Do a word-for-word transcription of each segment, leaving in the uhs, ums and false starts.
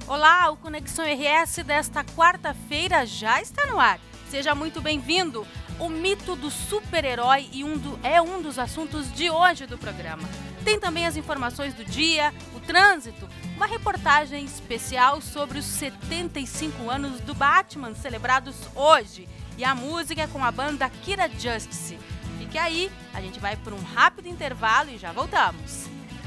Olá, o Conexão R S desta quarta-feira já está no ar. Seja muito bem-vindo. O mito do super-herói e um do, é um dos assuntos de hoje do programa. Tem também as informações do dia, o trânsito, uma reportagem especial sobre os setenta e cinco anos do Batman celebrados hoje e a música com a banda Kira Justice. Fique aí, a gente vai por um rápido intervalo e já voltamos.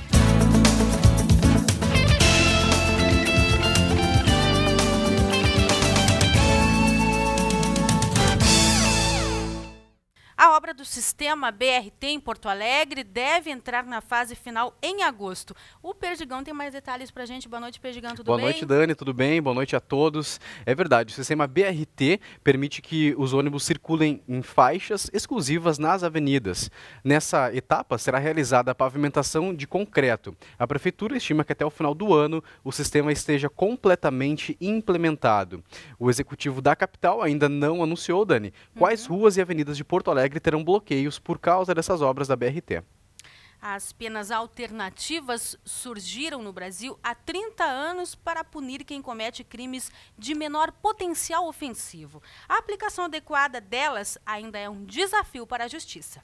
A obra do sistema B R T em Porto Alegre deve entrar na fase final em agosto. O Perdigão tem mais detalhes pra gente. Boa noite, Perdigão, tudo Boa bem? Boa noite, Dani, tudo bem? Boa noite a todos. É verdade, o sistema B R T permite que os ônibus circulem em faixas exclusivas nas avenidas. Nessa etapa será realizada a pavimentação de concreto. A Prefeitura estima que até o final do ano o sistema esteja completamente implementado. O Executivo da capital ainda não anunciou, Dani, quais uhum. ruas e avenidas de Porto Alegre terão bloqueios por causa dessas obras da B R T. As penas alternativas surgiram no Brasil há trinta anos para punir quem comete crimes de menor potencial ofensivo. A aplicação adequada delas ainda é um desafio para a Justiça.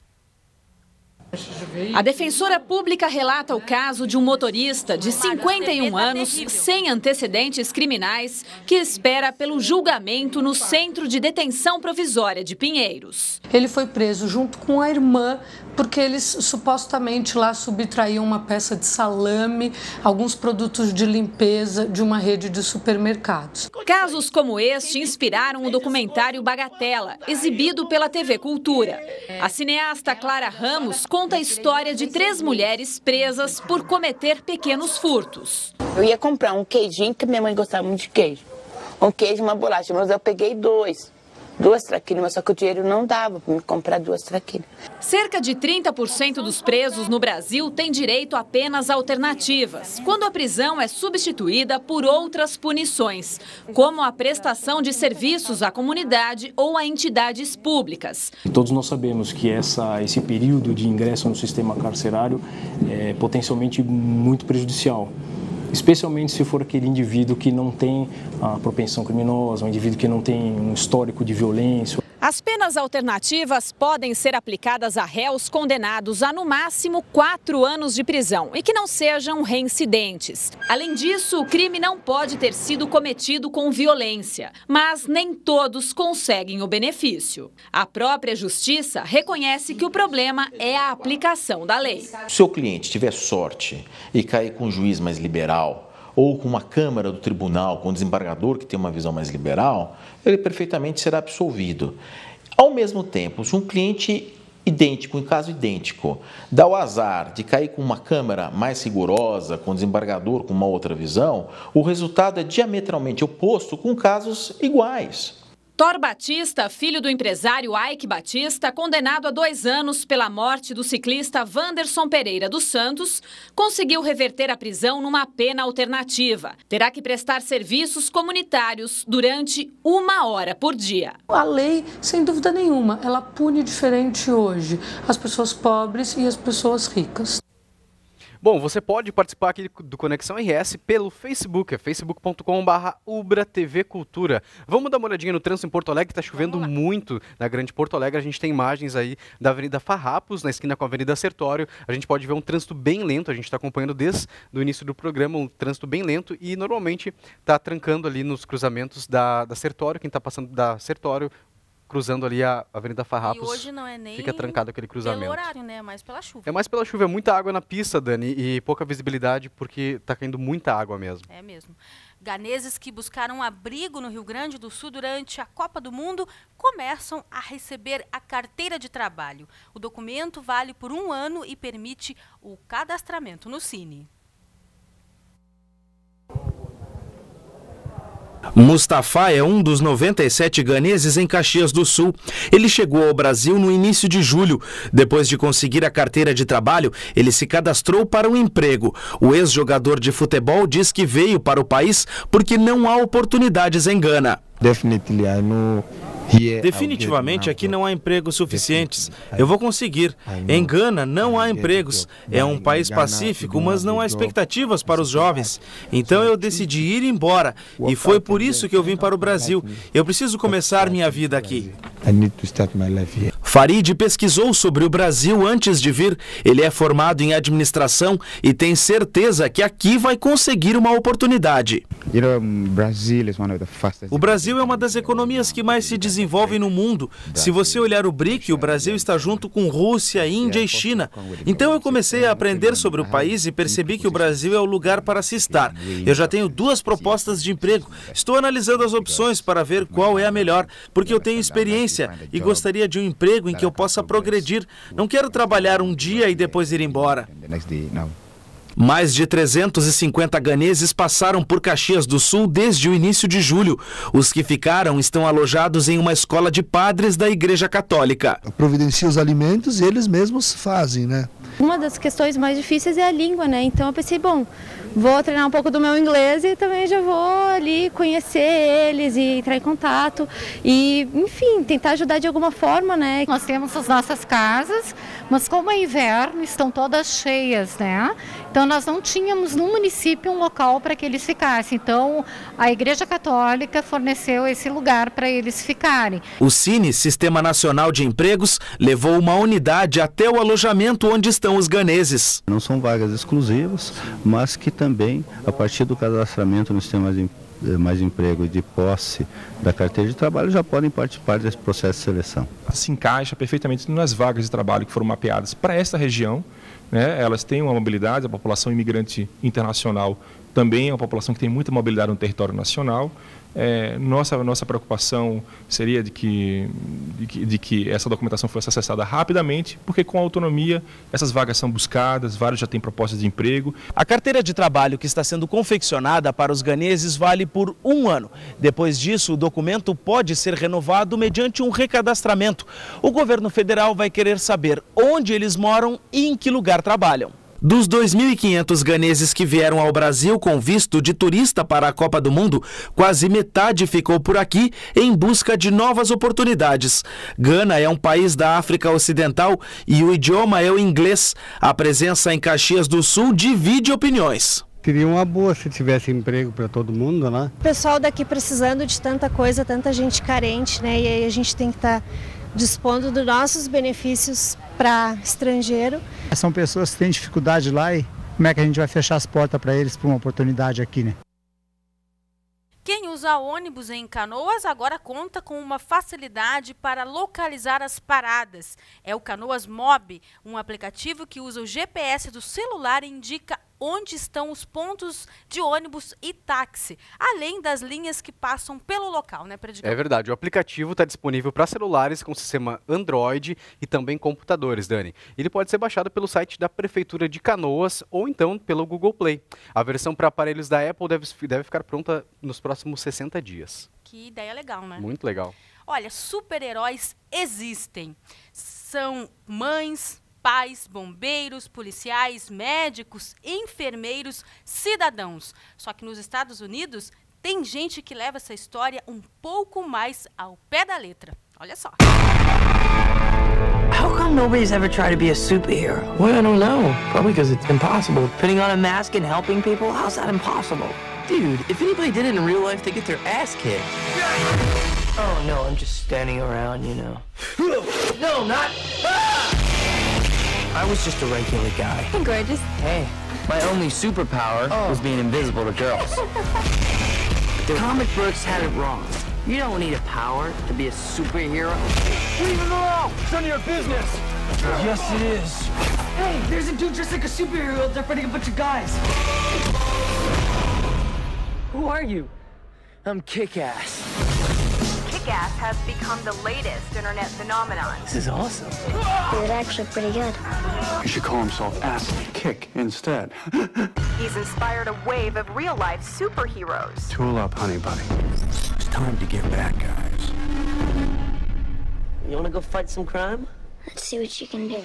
A defensora pública relata o caso de um motorista de cinquenta e um anos, sem antecedentes criminais, que espera pelo julgamento no Centro de Detenção Provisória de Pinheiros. Ele foi preso junto com a irmã porque eles supostamente lá subtraíam uma peça de salame, alguns produtos de limpeza de uma rede de supermercados. Casos como este inspiraram o documentário Bagatela, exibido pela T V Cultura. A cineasta Clara Ramos conta a história de três mulheres presas por cometer pequenos furtos. Eu ia comprar um queijinho, que minha mãe gostava muito de queijo. Um queijo e uma bolacha, mas eu peguei dois. Duas traquinas, mas só que o dinheiro não dava para me comprar duas traquinas. Cerca de trinta por cento dos presos no Brasil têm direito a penas alternativas, quando a prisão é substituída por outras punições, como a prestação de serviços à comunidade ou a entidades públicas. Todos nós sabemos que essa, esse período de ingresso no sistema carcerário é potencialmente muito prejudicial. Especialmente se for aquele indivíduo que não tem a propensão criminosa, um indivíduo que não tem um histórico de violência. As penas alternativas podem ser aplicadas a réus condenados a, no máximo, quatro anos de prisão e que não sejam reincidentes. Além disso, o crime não pode ter sido cometido com violência, mas nem todos conseguem o benefício. A própria Justiça reconhece que o problema é a aplicação da lei. Se o seu cliente tiver sorte e cair com um juiz mais liberal, ou com uma Câmara do Tribunal, com um desembargador que tem uma visão mais liberal, ele perfeitamente será absolvido. Ao mesmo tempo, se um cliente idêntico, em caso idêntico, dá o azar de cair com uma Câmara mais rigorosa, com um desembargador com uma outra visão, o resultado é diametralmente oposto com casos iguais. Thor Batista, filho do empresário Ike Batista, condenado a dois anos pela morte do ciclista Wanderson Pereira dos Santos, conseguiu reverter a prisão numa pena alternativa. Terá que prestar serviços comunitários durante uma hora por dia. A lei, sem dúvida nenhuma, ela pune diferente hoje as pessoas pobres e as pessoas ricas. Bom, você pode participar aqui do Conexão R S pelo Facebook, é facebook ponto com barra ubra T V Cultura. Vamos dar uma olhadinha no trânsito em Porto Alegre, que está chovendo muito na Grande Porto Alegre. A gente tem imagens aí da Avenida Farrapos, na esquina com a Avenida Sertório. A gente pode ver um trânsito bem lento, a gente está acompanhando desde o início do programa, um trânsito bem lento e normalmente está trancando ali nos cruzamentos da, da Sertório, quem está passando da Sertório, cruzando ali a Avenida Farrapos, e hoje não é nem fica trancado aquele cruzamento. Pelo horário, né? É mais pela chuva. É mais pela chuva, é muita água na pista, Dani, e pouca visibilidade porque está caindo muita água mesmo. É mesmo. Ganeses que buscaram abrigo no Rio Grande do Sul durante a Copa do Mundo começam a receber a carteira de trabalho. O documento vale por um ano e permite o cadastramento no Cine. Mustafa é um dos noventa e sete ganeses em Caxias do Sul. Ele chegou ao Brasil no início de julho. Depois de conseguir a carteira de trabalho, ele se cadastrou para um emprego. O ex-jogador de futebol diz que veio para o país porque não há oportunidades em Gana. Definitely, I know Definitivamente aqui não há empregos suficientes. Eu vou conseguir. Em Gana não há empregos. É um país pacífico, mas não há expectativas para os jovens. Então eu decidi ir embora e foi por isso que eu vim para o Brasil. Eu preciso começar minha vida aqui. Farid pesquisou sobre o Brasil antes de vir. Ele é formado em administração e tem certeza que aqui vai conseguir uma oportunidade. O Brasil é uma das economias que mais se desenvolvem no mundo. Se você olhar o B R I C, o Brasil está junto com Rússia, Índia e China. Então eu comecei a aprender sobre o país e percebi que o Brasil é o lugar para se estar. Eu já tenho duas propostas de emprego. Estou analisando as opções para ver qual é a melhor, porque eu tenho experiência e gostaria de um emprego em que eu possa progredir. Não quero trabalhar um dia e depois ir embora. Mais de trezentos e cinquenta ganeses passaram por Caxias do Sul desde o início de julho. Os que ficaram estão alojados em uma escola de padres da Igreja Católica. Providencia os alimentos e eles mesmos fazem, né? Uma das questões mais difíceis é a língua, né? Então eu pensei, bom, vou treinar um pouco do meu inglês e também já vou ali conhecer eles e entrar em contato e, enfim, tentar ajudar de alguma forma, né? Nós temos as nossas casas, mas como é inverno, estão todas cheias, né? Então nós não tínhamos no município um local para que eles ficassem. Então a Igreja Católica forneceu esse lugar para eles ficarem. O Cine, Sistema Nacional de Empregos, levou uma unidade até o alojamento onde estão os ganeses. Não são vagas exclusivas, mas que também, a partir do cadastramento no sistema de mais emprego e de posse da carteira de trabalho, já podem participar desse processo de seleção. Se encaixa perfeitamente nas vagas de trabalho que foram mapeadas para esta região, né? Elas têm uma mobilidade, a população imigrante internacional também é uma população que tem muita mobilidade no território nacional. É, nossa, nossa preocupação seria de que, de, que, de que essa documentação fosse acessada rapidamente, porque com a autonomia essas vagas são buscadas, vários já têm propostas de emprego. A carteira de trabalho que está sendo confeccionada para os ganeses vale por um ano. Depois disso, o documento pode ser renovado mediante um recadastramento. O governo federal vai querer saber onde eles moram e em que lugar trabalham. Dos dois mil e quinhentos ganeses que vieram ao Brasil com visto de turista para a Copa do Mundo, quase metade ficou por aqui em busca de novas oportunidades. Gana é um país da África Ocidental e o idioma é o inglês. A presença em Caxias do Sul divide opiniões. Seria uma boa se tivesse emprego para todo mundo, né? O pessoal daqui precisando de tanta coisa, tanta gente carente, né? E aí a gente tem que estar dispondo dos nossos benefícios para estrangeiro. São pessoas que têm dificuldade lá e como é que a gente vai fechar as portas para eles para uma oportunidade aqui, né? Quem usa ônibus em Canoas agora conta com uma facilidade para localizar as paradas. É o Canoas Mob, um aplicativo que usa o G P S do celular e indica onde estão os pontos de ônibus e táxi, além das linhas que passam pelo local, né, Predicão? É verdade, o aplicativo está disponível para celulares com sistema Android e também computadores, Dani. Ele pode ser baixado pelo site da Prefeitura de Canoas ou então pelo Google Play. A versão para aparelhos da Apple deve, deve ficar pronta nos próximos sessenta dias. Que ideia legal, né? Muito legal. Olha, super-heróis existem. São mães, pais, bombeiros, policiais, médicos, enfermeiros, cidadãos. Só que nos Estados Unidos tem gente que leva essa história um pouco mais ao pé da letra. Olha só. How come nobody's ever tried to be a superhero? Well, I don't know. Probably because it's impossible. Putting on a mask and helping people? How's that impossible? Dude, if anybody did it in real life, they get their ass kicked. Oh, no, I'm just standing around, you know. No, not... Ah! I was just a regular guy. I'm gorgeous. Hey, my only superpower oh. was being invisible to girls. The comic books had it wrong. You don't need a power to be a superhero. Leave him alone! It's none of your business! Yes, it is. Hey, there's a dude dressed like a superhero out there fighting a bunch of guys. Who are you? I'm Kick-Ass. Kick-Ass has become the latest internet phenomenon. This is awesome. He's actually pretty good. He should call himself Ass Kick instead. He's inspired a wave of real-life superheroes. Tool up, honey bunny. It's time to get back, guys. You wanna go fight some crime? Let's see what you can do.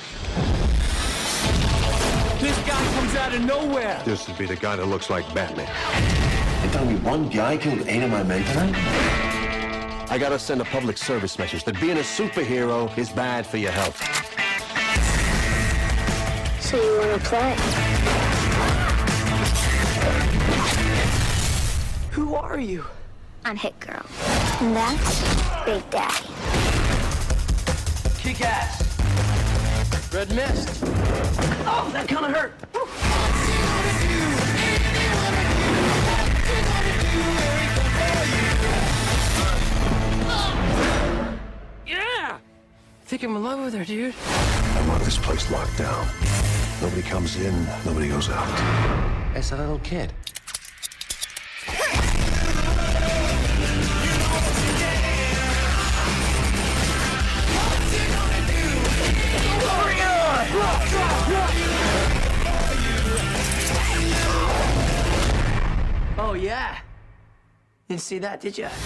This guy comes out of nowhere. This would be the guy that looks like Batman. They told me one guy killed eight of my men tonight. I gotta send a public service message that being a superhero is bad for your health. So you wanna play? Who are you? I'm Hit Girl. And that's Big Daddy. Kick ass. Red mist. Oh, that kind of hurt. Yeah! I think I'm in love with her, dude. I want this place locked down. Nobody comes in, nobody goes out. As a little kid. Oh, yeah. Didn't see that, did ya?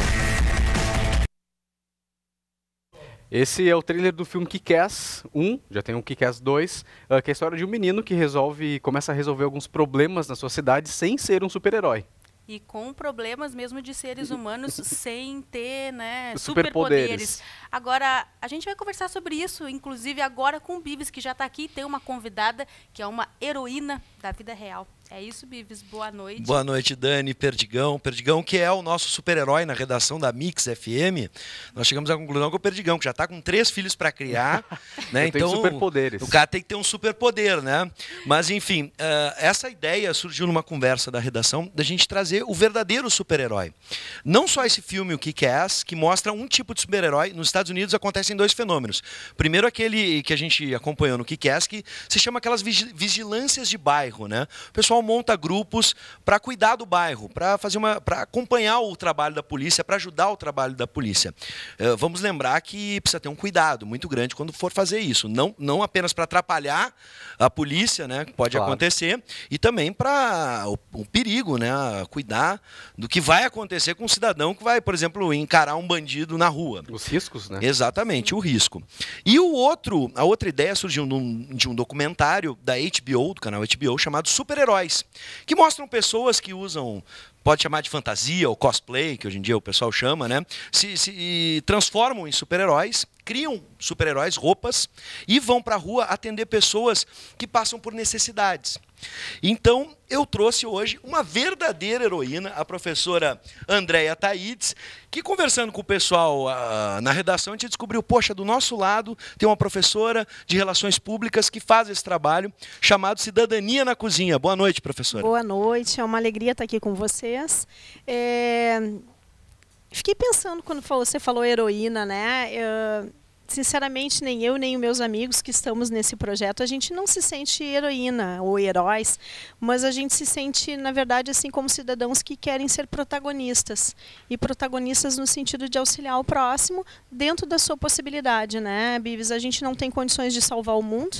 Esse é o trailer do filme Kick-Ass um, já tem um Kick-Ass dois, uh, que é a história de um menino que resolve, começa a resolver alguns problemas na sua cidade sem ser um super-herói. E com problemas mesmo de seres humanos sem ter, né, superpoderes. superpoderes. Agora, a gente vai conversar sobre isso, inclusive agora com o Bives, que já está aqui, tem uma convidada que é uma heroína da vida real. É isso, Bives. Boa noite. Boa noite, Dani. Perdigão. Perdigão, que é o nosso super-herói na redação da Mix F M. Nós chegamos à conclusão que o Perdigão, que já está com três filhos para criar, né? Então, superpoderes. O cara tem que ter um superpoder, né? Mas, enfim, uh, essa ideia surgiu numa conversa da redação da gente trazer o verdadeiro super-herói. Não só esse filme, o Kick-Ass, que mostra um tipo de super-herói. Nos Estados Unidos acontecem dois fenômenos. Primeiro, aquele que a gente acompanhou no Kick-Ass, que se chama aquelas vigilâncias de bairro, né? O pessoal monta grupos para cuidar do bairro, para fazer uma, para acompanhar o trabalho da polícia, para ajudar o trabalho da polícia. Uh, vamos lembrar que precisa ter um cuidado muito grande quando for fazer isso, não, não apenas para atrapalhar a polícia, né, que pode claro. acontecer, e também para o, o perigo, né, cuidar do que vai acontecer com um cidadão que vai, por exemplo, encarar um bandido na rua. Os riscos, né? Exatamente, o risco. E o outro, a outra ideia surgiu num, de um documentário da H B O, do canal H B O, chamado Super-Heróis, que mostram pessoas que usam, pode chamar de fantasia ou cosplay, que hoje em dia o pessoal chama, né? Se, se transformam em super-heróis, criam super-heróis, roupas, e vão para a rua atender pessoas que passam por necessidades. Então, eu trouxe hoje uma verdadeira heroína, a professora Andréia Taides, que conversando com o pessoal uh, na redação, a gente descobriu, poxa, do nosso lado tem uma professora de Relações Públicas que faz esse trabalho, chamado Cidadania na Cozinha. Boa noite, professora. Boa noite, é uma alegria estar aqui com vocês. É... Fiquei pensando quando você falou heroína, né? Eu... Sinceramente, nem eu, nem os meus amigos que estamos nesse projeto, a gente não se sente heroína ou heróis, mas a gente se sente, na verdade, assim como cidadãos que querem ser protagonistas. E protagonistas no sentido de auxiliar o próximo dentro da sua possibilidade, né, Bives? A gente não tem condições de salvar o mundo,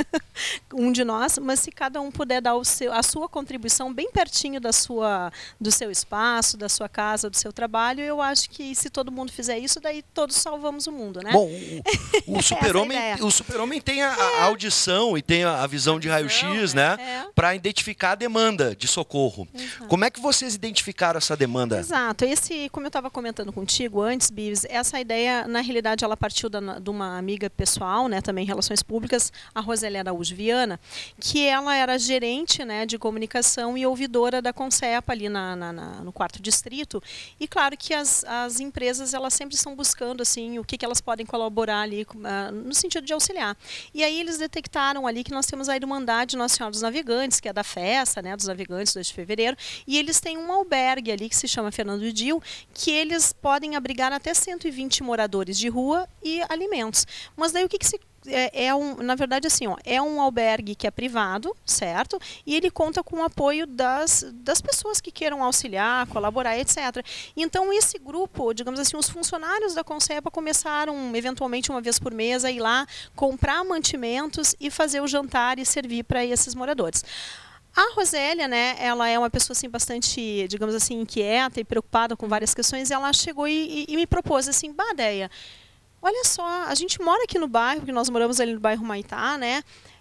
um de nós, mas se cada um puder dar o seu, a sua contribuição bem pertinho da sua, do seu espaço, da sua casa, do seu trabalho, eu acho que se todo mundo fizer isso, daí todos salvamos o mundo, né? Bom, o, o super-homem o super-homem tem a, a audição e tem a, a visão de raio-x, né? É. Para identificar a demanda de socorro. Exato. Como é que vocês identificaram essa demanda? Exato. Esse, como eu estava comentando contigo antes, Bives, essa ideia, na realidade, ela partiu da, de uma amiga pessoal, né? Também em Relações Públicas, a Roseli Araújo Viana, que ela era gerente, né, de comunicação e ouvidora da Concepa ali na, na, na, no quarto distrito. E claro que as, as empresas, elas sempre estão buscando assim, o que, que elas podem colaborar ali uh, no sentido de auxiliar. E aí eles detectaram ali que nós temos a Irmandade Nossa Senhora dos Navegantes, que é da festa, né, dos navegantes, dois de fevereiro, e eles têm um albergue ali que se chama Fernando Dil, que eles podem abrigar até cento e vinte moradores de rua e alimentos. Mas daí o que, que se É, é um, na verdade, assim, ó, é um albergue que é privado, certo? E ele conta com o apoio das, das pessoas que queiram auxiliar, colaborar, etcétera. Então, esse grupo, digamos assim, os funcionários da Concepa começaram, eventualmente, uma vez por mês, a ir lá comprar mantimentos e fazer o jantar e servir para esses moradores. A Rosélia, né, ela é uma pessoa assim, bastante, digamos assim, inquieta e preocupada com várias questões, e ela chegou e, e, e me propôs assim, Badeia, olha só, a gente mora aqui no bairro, porque nós moramos ali no bairro Maitá, né?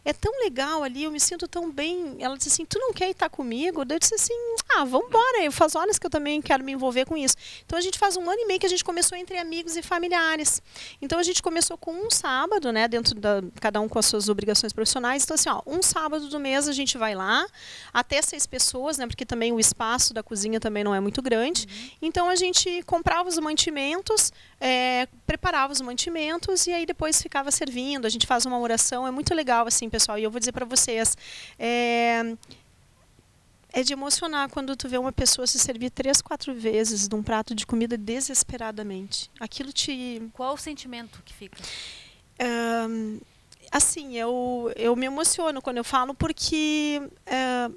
é tão legal ali, eu me sinto tão bem. Ela disse assim, tu não quer estar comigo? Eu disse assim, ah, vamos embora, eu faz horas que eu também quero me envolver com isso. Então a gente faz um ano e meio que a gente começou entre amigos e familiares. Então a gente começou com um sábado, né, dentro da, cada um com as suas obrigações profissionais. Então assim, ó, um sábado do mês a gente vai lá, até seis pessoas, né, porque também o espaço da cozinha também não é muito grande. Uhum. Então a gente comprava os mantimentos, é, preparava os mantimentos e aí depois ficava servindo. A gente faz uma oração, é muito legal assim, pessoal. E eu vou dizer para vocês, é, é de emocionar quando tu vê uma pessoa se servir três, quatro vezes de um prato de comida desesperadamente. Aquilo te... Qual o sentimento que fica? Um, assim, eu, eu me emociono quando eu falo porque uh,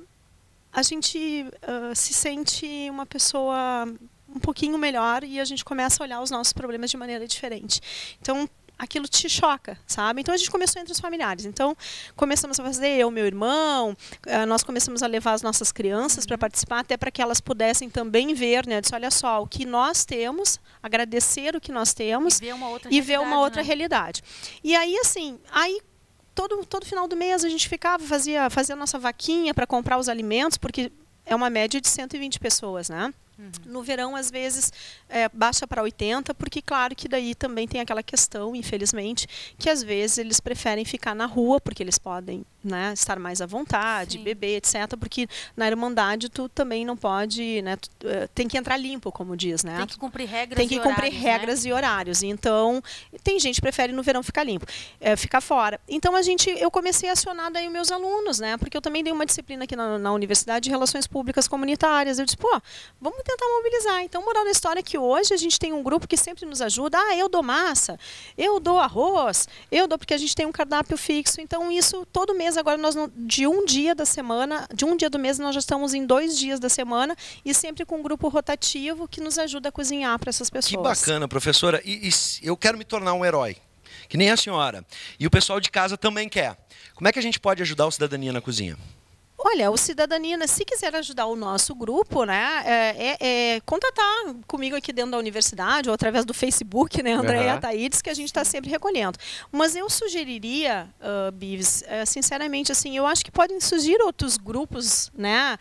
a gente uh, se sente uma pessoa um pouquinho melhor e a gente começa a olhar os nossos problemas de maneira diferente. Então, aquilo te choca, sabe? Então a gente começou entre os familiares. Então começamos a fazer, eu, meu irmão, nós começamos a levar as nossas crianças para participar, até para que elas pudessem também ver, né? Disse, olha só, o que nós temos, agradecer o que nós temos e ver uma outra, e ver uma outra né? realidade. E aí, assim, aí todo, todo final do mês a gente ficava, fazia, fazia a nossa vaquinha para comprar os alimentos, porque é uma média de cento e vinte pessoas, né? Uhum. No verão, às vezes, é, baixa para oitenta, porque, claro, que daí também tem aquela questão, infelizmente, que às vezes eles preferem ficar na rua, porque eles podem, né, estar mais à vontade, Sim. beber, etcétera. Porque na Irmandade tu também não pode, né, tu, uh, tem que entrar limpo, como diz, né? Tem que cumprir regras Tem que e cumprir horários, regras né? e horários. Então, tem gente que prefere no verão ficar limpo, é, ficar fora. Então, a gente, eu comecei a acionar daí os meus alunos, né? Porque eu também dei uma disciplina aqui na, na Universidade de Relações Públicas Comunitárias. Eu disse, pô, vamos tentar mobilizar. Então, moral da história é que hoje a gente tem um grupo que sempre nos ajuda. Ah, eu dou massa, eu dou arroz, eu dou, porque a gente tem um cardápio fixo. Então, isso todo mês, agora, nós não, de um dia da semana, de um dia do mês, nós já estamos em dois dias da semana e sempre com um grupo rotativo que nos ajuda a cozinhar para essas pessoas. Que bacana, professora. E, e eu quero me tornar um herói, que nem a senhora. E o pessoal de casa também quer. Como é que a gente pode ajudar o Cidadania na Cozinha? Olha, o Cidadania, se quiser ajudar o nosso grupo, né, é, é, é contatar comigo aqui dentro da universidade ou através do Facebook, né, Andréia uhum. Taides, que a gente está sempre recolhendo. Mas eu sugeriria, uh, Bives, uh, sinceramente, assim, eu acho que podem surgir outros grupos, né,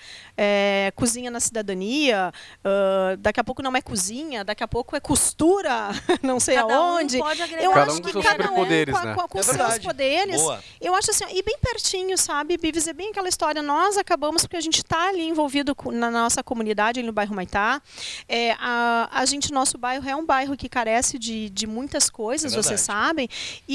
é, cozinha na cidadania, uh, daqui a pouco não é cozinha, daqui a pouco é costura, não sei cada aonde. Um pode agregar. Eu cada acho um que com cada seus um poderes, com, né? com, com é seus verdade. poderes. Boa. Eu acho assim, e bem pertinho, sabe, Bives, é bem aquela história. Nós acabamos porque a gente está ali envolvido na nossa comunidade, ali no bairro Humaitá. É, a, a gente, nosso bairro é um bairro que carece de, de muitas coisas, é vocês sabem.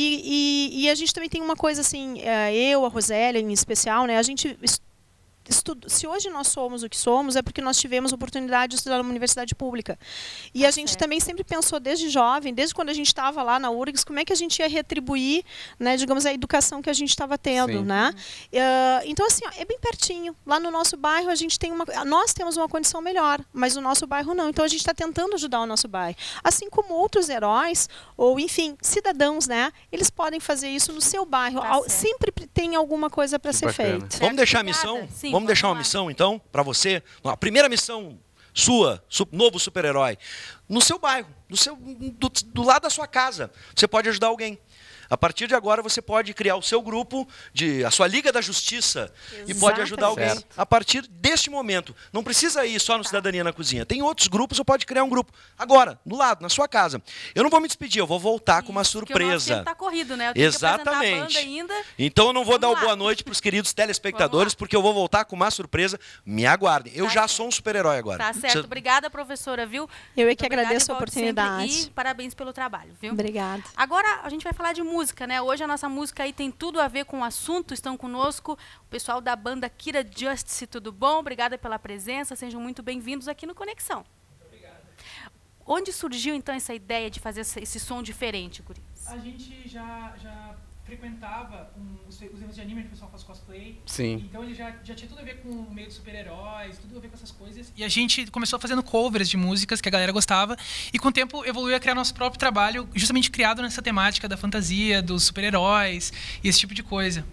E, e, e a gente também tem uma coisa assim, eu, a Rosélia em especial, né? A gente Estudo. Se hoje nós somos o que somos, é porque nós tivemos oportunidade de estudar numa universidade pública. E a gente certo. também sempre pensou desde jovem, desde quando a gente estava lá na U R G S, como é que a gente ia retribuir, né, digamos, a educação que a gente estava tendo, Sim. né? Uh, então, assim, ó, é bem pertinho. Lá no nosso bairro, a gente tem uma, nós temos uma condição melhor, mas o nosso bairro não. Então, a gente está tentando ajudar o nosso bairro. Assim como outros heróis, ou, enfim, cidadãos, né? Eles podem fazer isso no seu bairro. Tá sempre tem alguma coisa para ser feita. Vamos deixar a missão? Sim. Vamos deixar uma missão, então, para você. A primeira missão sua, su novo super-herói, no seu bairro, no seu, do, do lado da sua casa. Você pode ajudar alguém. A partir de agora, você pode criar o seu grupo, de, a sua Liga da Justiça, Exatamente. e pode ajudar alguém certo. a partir deste momento. Não precisa ir só no Cidadania na Cozinha. Tem outros grupos, você pode criar um grupo. Agora, no lado, na sua casa. Eu não vou me despedir, eu vou voltar Isso, com uma surpresa. Tá corrido, né? Eu tenho Exatamente. Que ainda. Então, eu não vou Vamos dar o boa noite para os queridos telespectadores, porque eu vou voltar com uma surpresa. Me aguardem. Eu tá já certo. sou um super-herói agora. Tá certo. Você... Obrigada, professora, viu? Eu é que agradeço a oportunidade. E parabéns pelo trabalho, viu? Obrigada. Agora, a gente vai falar de música, né? Hoje a nossa música aí tem tudo a ver com o assunto. Estão conosco o pessoal da banda Kira Justice, tudo bom? Obrigada pela presença, sejam muito bem-vindos aqui no Conexão. Muito obrigado. Onde surgiu então essa ideia de fazer esse, esse som diferente, Guris? A gente já, já frequentava um, os, os eventos de anime, que o pessoal faz cosplay. Sim. Então ele já, já tinha tudo a ver com o meio de super-heróis, tudo a ver com essas coisas. E a gente começou fazendo covers de músicas que a galera gostava. E com o tempo evoluiu a criar nosso próprio trabalho, justamente criado nessa temática da fantasia, dos super-heróis e esse tipo de coisa.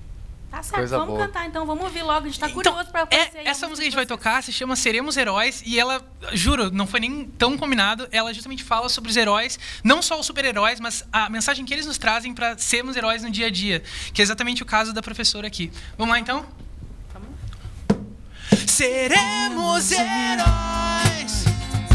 Tá certo, Coisa vamos boa. cantar então, vamos ouvir logo, a gente tá Então, curioso pra conhecer. É, essa música que a gente vai tocar se chama Seremos Heróis e ela, juro, não foi nem tão combinado, ela justamente fala sobre os heróis, não só os super-heróis, mas a mensagem que eles nos trazem para sermos heróis no dia a dia, que é exatamente o caso da professora aqui. Vamos lá então? Vamos. Seremos heróis.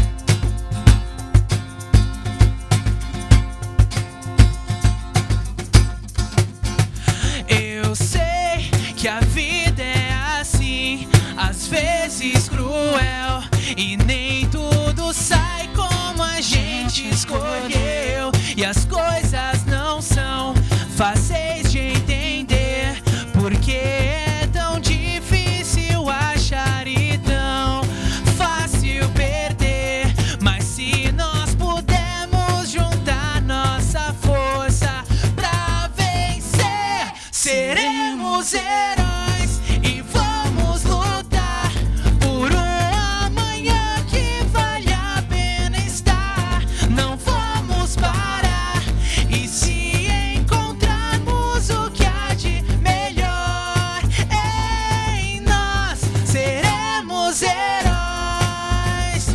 Eu sei que a vida é assim, às vezes cruel, e nem tudo sai como a gente escolheu, e as coisas não são fáceis de entender, porque é tão difícil achar e tão fácil perder. Mas se nós pudermos juntar nossa força pra vencer, seremos heróis e vamos lutar por um amanhã que vale a pena estar. Não vamos parar, e se encontrarmos o que há de melhor em nós, seremos heróis.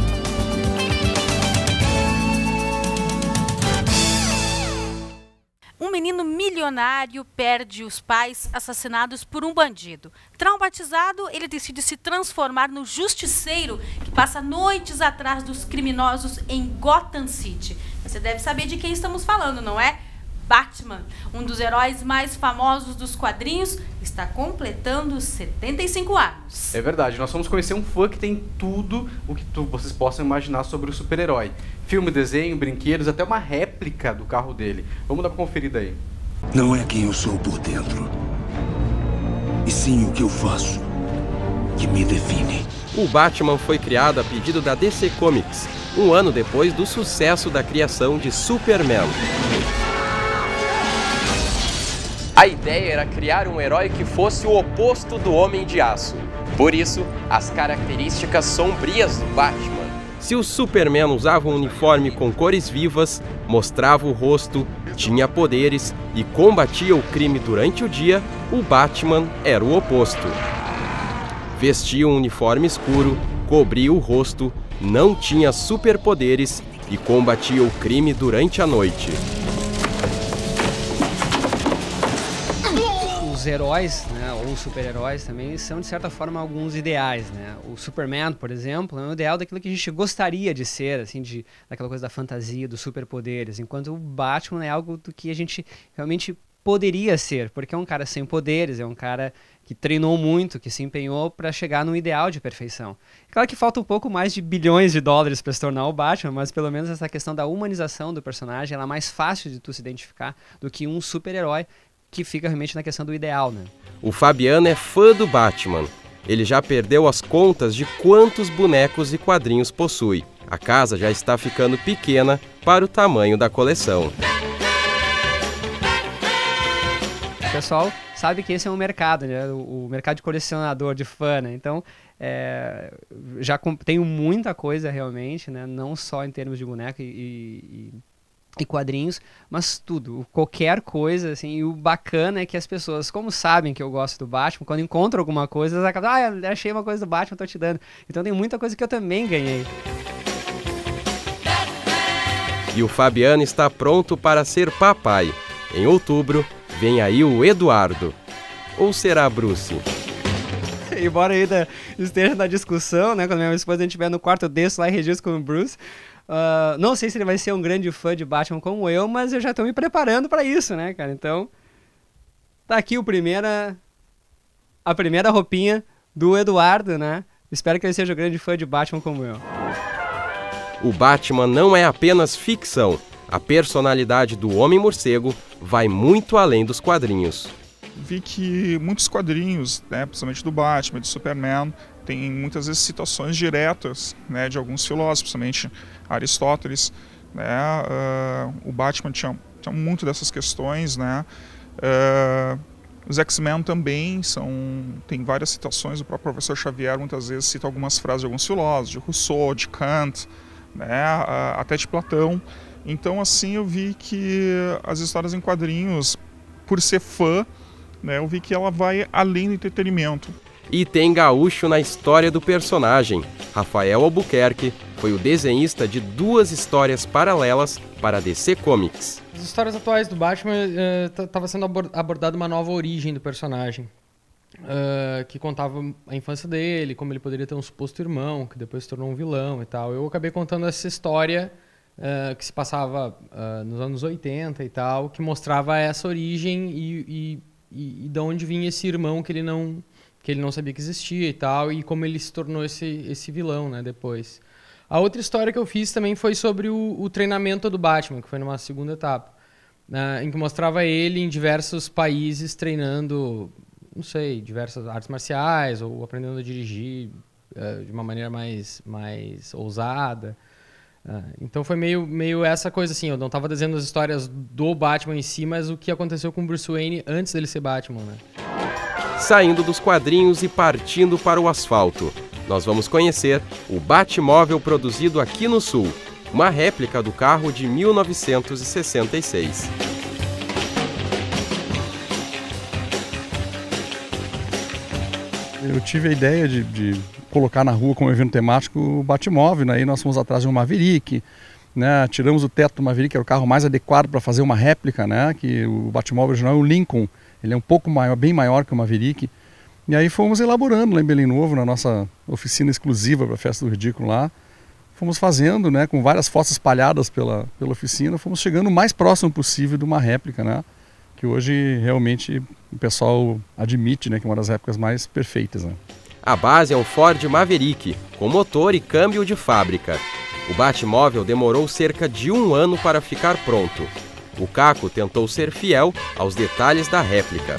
Um menino milionário perde os pais assassinados por um bandido. Traumatizado, ele decide se transformar no justiceiro que passa noites atrás dos criminosos em Gotham City. Você deve saber de quem estamos falando, não é? Batman, um dos heróis mais famosos dos quadrinhos, está completando setenta e cinco anos. É verdade, nós vamos conhecer um fã que tem tudo o que tu, vocês possam imaginar sobre o super-herói. Filme, desenho, brinquedos, até uma réplica do carro dele. Vamos dar uma conferida aí. Não é quem eu sou por dentro, e sim o que eu faço que me define. O Batman foi criado a pedido da D C Comics, um ano depois do sucesso da criação de Superman. A ideia era criar um herói que fosse o oposto do Homem de Aço. Por isso, as características sombrias do Batman. Se o Superman usava um uniforme com cores vivas, mostrava o rosto, tinha poderes e combatia o crime durante o dia, o Batman era o oposto. Vestia um uniforme escuro, cobria o rosto, não tinha superpoderes e combatia o crime durante a noite. Os heróis, né, ou super-heróis também, são de certa forma alguns ideais, né? O Superman, por exemplo, é um ideal daquilo que a gente gostaria de ser, assim, de, daquela coisa da fantasia, dos superpoderes, enquanto o Batman é algo do que a gente realmente poderia ser, porque é um cara sem poderes, é um cara que treinou muito, que se empenhou para chegar no ideal de perfeição. Claro que falta um pouco mais de bilhões de dólares para se tornar o Batman, mas pelo menos essa questão da humanização do personagem ela é mais fácil de tu se identificar do que um super-herói que fica realmente na questão do ideal, né? O Fabiano é fã do Batman. Ele já perdeu as contas de quantos bonecos e quadrinhos possui. A casa já está ficando pequena para o tamanho da coleção. O pessoal sabe que esse é um mercado, né? O, o mercado de colecionador, de fã, né? Então, é, já tenho muita coisa realmente, né? Não só em termos de boneco e... e e quadrinhos, mas tudo, qualquer coisa, assim, e o bacana é que as pessoas, como sabem que eu gosto do Batman, quando encontram alguma coisa, elas acabam, ah, achei uma coisa do Batman, tô te dando. Então tem muita coisa que eu também ganhei. E o Fabiano está pronto para ser papai. Em outubro, vem aí o Eduardo. Ou será Bruce? Embora ainda esteja na discussão, né, quando minha esposa a gente estiver no quarto desse lá e registro com o Bruce, Uh, não sei se ele vai ser um grande fã de Batman como eu, mas eu já estou me preparando para isso, né, cara? Então, tá aqui o primeira, a primeira roupinha do Eduardo, né? Espero que ele seja um grande fã de Batman como eu. O Batman não é apenas ficção. A personalidade do Homem-Morcego vai muito além dos quadrinhos. Vi que muitos quadrinhos, né, principalmente do Batman, do Superman, tem muitas vezes citações diretas, né, de alguns filósofos, principalmente Aristóteles, né, uh, o Batman tinha, tinha muito dessas questões, né, uh, os X-Men também são, tem várias citações, o próprio professor Xavier muitas vezes cita algumas frases de alguns filósofos, de Rousseau, de Kant, né, uh, até de Platão. Então assim eu vi que as histórias em quadrinhos, por ser fã, né, eu vi que ela vai além do entretenimento. E tem gaúcho na história do personagem. Rafael Albuquerque foi o desenhista de duas histórias paralelas para a D C Comics. As histórias atuais do Batman estava uh, sendo abordada uma nova origem do personagem, uh, que contava a infância dele, como ele poderia ter um suposto irmão, que depois se tornou um vilão e tal. Eu acabei contando essa história uh, que se passava uh, nos anos oitenta e tal, que mostrava essa origem e, e, e, e de onde vinha esse irmão que ele não... que ele não sabia que existia e tal, e como ele se tornou esse, esse vilão, né, depois. A outra história que eu fiz também foi sobre o, o treinamento do Batman, que foi numa segunda etapa, né, em que mostrava ele em diversos países treinando, não sei, diversas artes marciais, ou aprendendo a dirigir uh, de uma maneira mais, mais ousada. Uh, então foi meio, meio essa coisa assim, eu não estava desenhando as histórias do Batman em si, mas o que aconteceu com o Bruce Wayne antes dele ser Batman, né? Saindo dos quadrinhos e partindo para o asfalto, nós vamos conhecer o Batmóvel produzido aqui no Sul, uma réplica do carro de mil novecentos e sessenta e seis. Eu tive a ideia de, de colocar na rua como evento temático o Batmóvel, né? Aí nós fomos atrás de um Maverick, né? Tiramos o teto do Maverick, que era o carro mais adequado para fazer uma réplica, né? Que o Batmóvel original é o Lincoln. Ele é um pouco maior, bem maior que o Maverick. E aí fomos elaborando lá em Belém Novo, na nossa oficina exclusiva para a Festa do Ridículo lá. Fomos fazendo, né, com várias fotos espalhadas pela, pela oficina, fomos chegando o mais próximo possível de uma réplica, né? Que hoje realmente o pessoal admite, né, que é uma das réplicas mais perfeitas, né? A base é um Ford Maverick, com motor e câmbio de fábrica. O Batmóvel demorou cerca de um ano para ficar pronto. O Caco tentou ser fiel aos detalhes da réplica.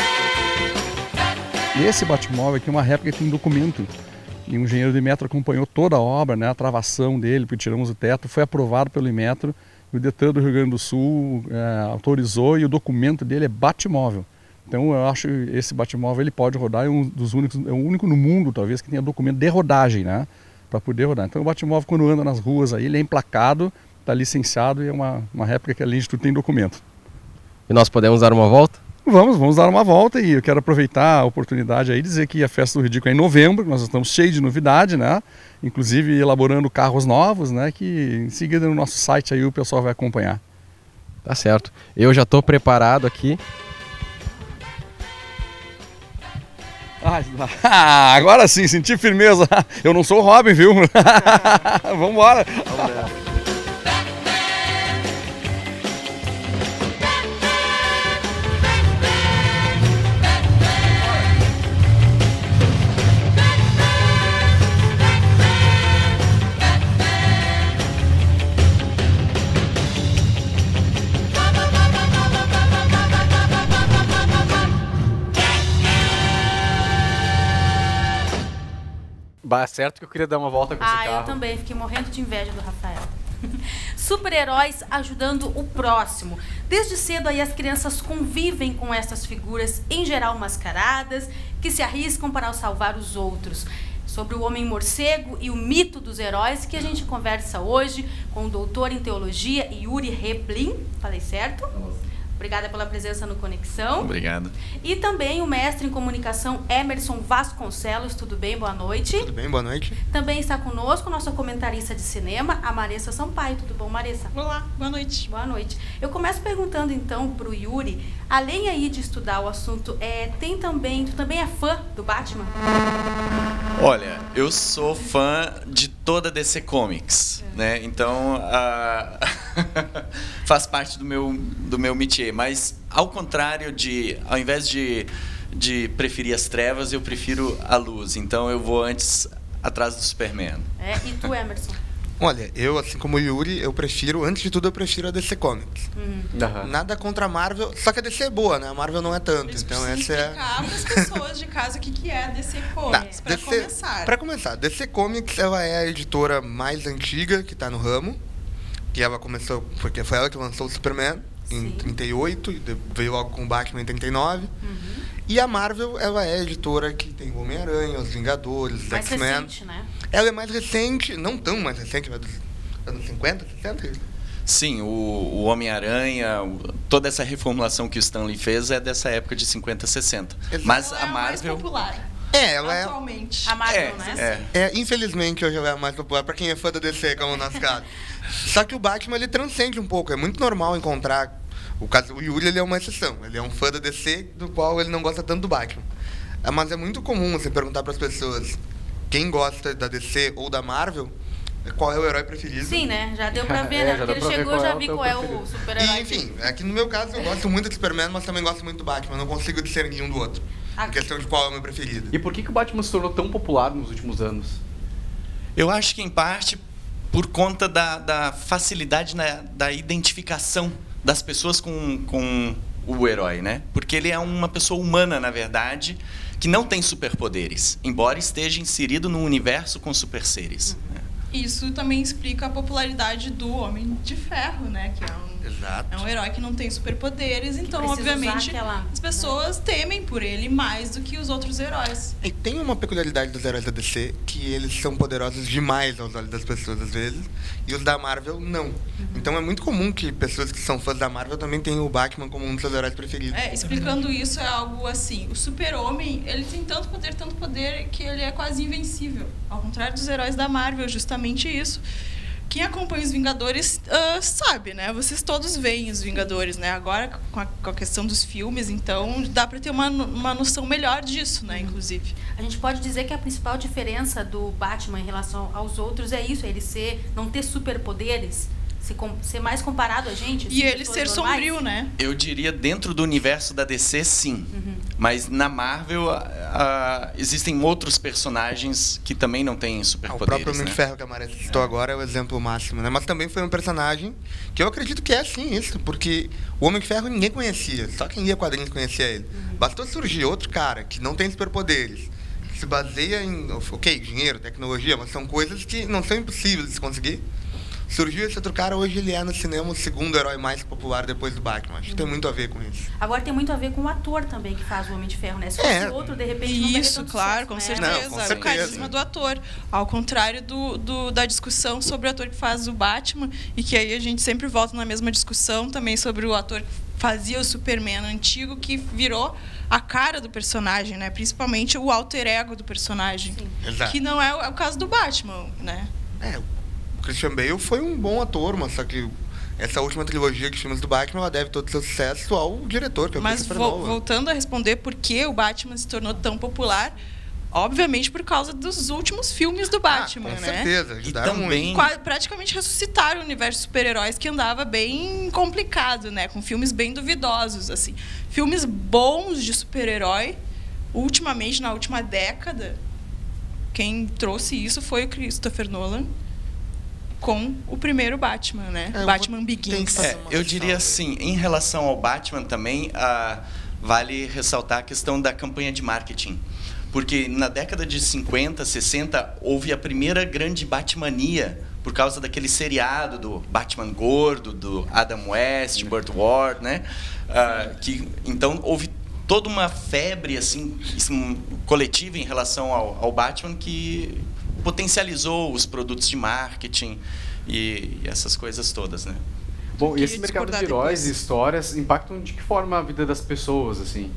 E esse Batmóvel aqui é uma réplica que tem documento. E o engenheiro do Inmetro acompanhou toda a obra, né, a travação dele, porque tiramos o teto, foi aprovado pelo Inmetro. E o Detran do Rio Grande do Sul é, autorizou e o documento dele é Batmóvel. Então eu acho que esse Batmóvel ele pode rodar, é um dos únicos, é o único no mundo talvez que tenha documento de rodagem, né, para poder rodar. Então o Batmóvel quando anda nas ruas aí, ele é emplacado, está licenciado e é uma, uma réplica que além de tudo tem documento. E nós podemos dar uma volta? Vamos, vamos dar uma volta e eu quero aproveitar a oportunidade aí e dizer que a Festa do Ridículo é em novembro, nós estamos cheios de novidade, né? Inclusive elaborando carros novos, né? Que em seguida no nosso site aí o pessoal vai acompanhar. Tá certo. Eu já estou preparado aqui. Ah, agora sim, senti firmeza. Eu não sou o Robin, viu? Vamos embora. Bah, certo que eu queria dar uma volta com ah, esse carro. Ah, eu também. Fiquei morrendo de inveja do Rafael. Super-heróis ajudando o próximo. Desde cedo aí as crianças convivem com essas figuras, em geral mascaradas, que se arriscam para salvar os outros. Sobre o Homem-Morcego e o mito dos heróis, que a gente conversa hoje com o doutor em teologia Yuri Replin. Falei certo? Obrigada pela presença no Conexão. Obrigado. E também o mestre em comunicação Emerson Vasconcelos. Tudo bem? Boa noite. Tudo bem, boa noite. Também está conosco nossa comentarista de cinema, a Marissa Sampaio. Tudo bom, Marissa? Olá, boa noite. Boa noite. Eu começo perguntando então para o Yuri, além aí de estudar o assunto, é, tem também, tu também é fã do Batman? Olha, eu sou fã de toda a D C Comics, é. né? Então, uh, faz parte do meu, do meu métier. Mas, ao contrário de... Ao invés de, de preferir as trevas, eu prefiro a luz. Então, eu vou antes atrás do Superman. É, e tu, Emerson? Olha, eu, assim como o Yuri, eu prefiro, antes de tudo, eu prefiro a D C Comics. Uhum. Uhum. Nada contra a Marvel, só que a D C é boa, né? A Marvel não é tanto. Eles então essa é explicar para as pessoas de casa o que, que é a D C Comics, para começar. Para começar, a D C Comics ela é a editora mais antiga que está no ramo, que ela começou, porque foi ela que lançou o Superman em Sim. trinta e oito, e veio logo com o Batman em trinta e nove. Uhum. E a Marvel, ela é a editora que tem o Homem-Aranha, os Vingadores, os X-Men. Mais recente, né? Ela é mais recente, não tão mais recente, mas dos anos cinquenta, sessenta? Sim, o, o Homem-Aranha, o- toda essa reformulação que o Stan Lee fez é dessa época de cinquenta, sessenta. Mas Ela a é a mais Marvel... popular. É, ela é. Atualmente. A Marvel, É, né? é. É, infelizmente hoje ela é a mais popular pra quem é fã da D C, como o nosso caso. Só que o Batman ele transcende um pouco. É muito normal encontrar. O caso o Yuri ele é uma exceção. Ele é um fã da D C do qual ele não gosta tanto do Batman. É, Mas é muito comum você perguntar para as pessoas quem gosta da D C ou da Marvel qual é o herói preferido. Sim, né? Já deu pra ver, É, né? já Porque dá ele pra ver chegou, qual já é o vi teu qual é o preferido. super-herói. E, enfim, é que no meu caso eu gosto muito do Superman, mas também gosto muito do Batman. Eu não consigo discernir um do outro. Em questão de qual é o meu preferido. E por que, que o Batman se tornou tão popular nos últimos anos? Eu acho que, em parte, por conta da, da facilidade na, da identificação das pessoas com, com o herói, né? Porque ele é uma pessoa humana, na verdade, que não tem superpoderes, embora esteja inserido num universo com super seres. né? Isso também explica a popularidade do Homem de Ferro, né? Que é um, Exato. é um herói que não tem superpoderes, então, precisa usar obviamente, aquela- as pessoas temem por ele mais do que os outros heróis. E tem uma peculiaridade dos heróis da D C, que eles são poderosos demais aos olhos das pessoas, às vezes, e os da Marvel, não. Então é muito comum que pessoas que são fãs da Marvel também tenham o Batman como um dos seus heróis preferidos. É, explicando isso, é algo assim, o super-homem, ele tem tanto poder, tanto poder, que ele é quase invencível. Ao contrário dos heróis da Marvel, justamente isso. Quem acompanha os Vingadores ah, sabe, né? Vocês todos veem os Vingadores, né? Agora, com a, com a questão dos filmes, então, dá para ter uma, no- uma noção melhor disso, né? Inclusive. A gente pode dizer que a principal diferença do Batman em relação aos outros é isso, é ele ser, não ter superpoderes, ser, com- ser mais comparado a gente. assim, E ele pessoas ser normais. sombrio, né? Eu diria, dentro do universo da D C, sim. Mas na Marvel, ah, ah, existem outros personagens que também não têm O superpoderes. próprio Homem né? de Ferro que a Maria citou agora é o exemplo máximo, né? Mas também foi um personagem que eu acredito que é sim isso, porque o Homem de Ferro ninguém conhecia, só quem lia quadrinhos conhecia ele. Bastou surgir outro cara que não tem superpoderes, que se baseia em, ok, dinheiro, tecnologia, mas são coisas que não são impossíveis de se conseguir. Surgiu esse outro cara, hoje ele é no cinema o segundo herói mais popular depois do Batman. Acho que tem muito a ver com isso. Agora tem muito a ver com o ator também que faz o Homem de Ferro, né? Se fosse É. outro, de repente, não daria Isso, tanto claro, sucesso, com né? certeza. Não, com É o certeza. carisma do ator. Ao contrário do, do- da discussão sobre o ator que faz o Batman, e que aí a gente sempre volta na mesma discussão também sobre o ator que fazia o Superman antigo, que virou a cara do personagem, né? Principalmente o alter ego do personagem. Exato. Que não é o, é o caso do Batman, né? É, o Christian Bale foi um bom ator, mas só que essa última trilogia de filmes do Batman, ela deve todo o seu sucesso ao diretor, que é o Mas Christopher vo- Nolan. voltando a responder por que o Batman se tornou tão popular, obviamente por causa dos últimos filmes do Batman, Ah, com né? certeza, ajudaram muito. Qua- praticamente ressuscitaram o universo de super-heróis que andava bem complicado, né? Com filmes bem duvidosos, assim. Filmes bons de super-herói, ultimamente, na última década, quem trouxe isso foi o Christopher Nolan com o primeiro Batman, né? É, eu Batman Begins. É, eu diria assim, em relação ao Batman também, ah, vale ressaltar a questão da campanha de marketing. Porque na década de cinquenta, sessenta, houve a primeira grande Batmania por causa daquele seriado do Batman gordo, do Adam West, Burt Ward, né? Ah, que, então, houve toda uma febre assim, assim, coletiva em relação ao, ao Batman que potencializou os produtos de marketing e, e essas coisas todas, né? Bom, e esse mercado de heróis e histórias impactam de que forma a vida das pessoas, assim,